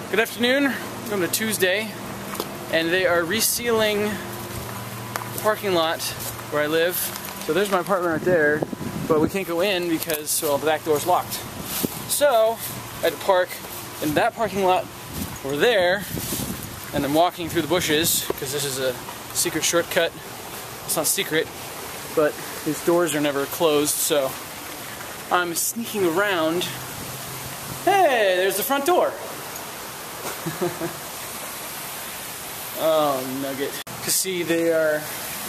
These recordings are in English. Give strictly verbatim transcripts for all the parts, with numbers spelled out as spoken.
Good afternoon. Welcome to Tuesday, and they are resealing the parking lot where I live. So there's my apartment right there, but we can't go in because, well, the back door's locked. So I had to park in that parking lot over there, and I'm walking through the bushes because this is a secret shortcut. It's not secret, but these doors are never closed, so I'm sneaking around. Hey, there's the front door. Oh, nugget. You see, they are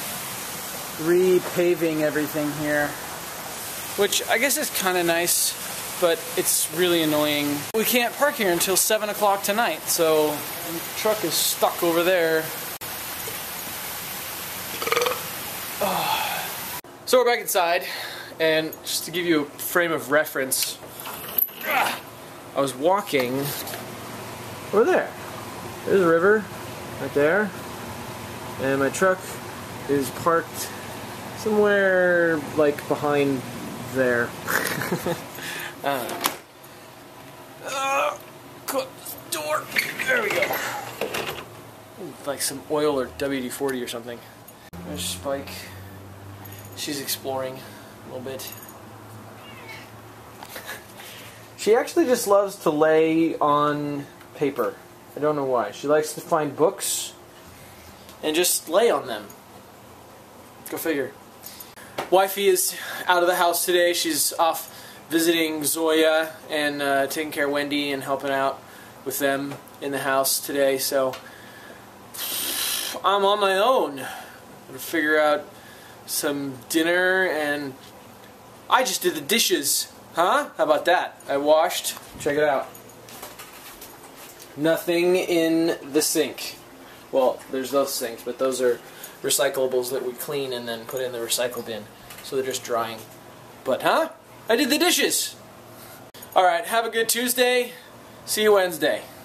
repaving everything here, which I guess is kind of nice, but it's really annoying. We can't park here until seven o'clock tonight, so the truck is stuck over there. Oh. So we're back inside, and just to give you a frame of reference, I was walking over there. There's a river right there, and my truck is parked somewhere like behind there. uh, uh, close the door. There we go. Like some oil or W D forty or something. There's Spike. She's exploring a little bit. She actually just loves to lay on paper. I don't know why. She likes to find books and just lay on them. Go figure. Wifey is out of the house today. She's off visiting Zoya and uh, taking care of Wendy and helping out with them in the house today. So I'm on my own. I'm gonna figure out some dinner, and I just did the dishes. Huh? How about that? I washed. Check it out. Nothing in the sink. Well, there's those sinks, but those are recyclables that we clean and then put in the recycle bin. So they're just drying. But, huh? I did the dishes! Alright, have a good Tuesday. See you Wednesday.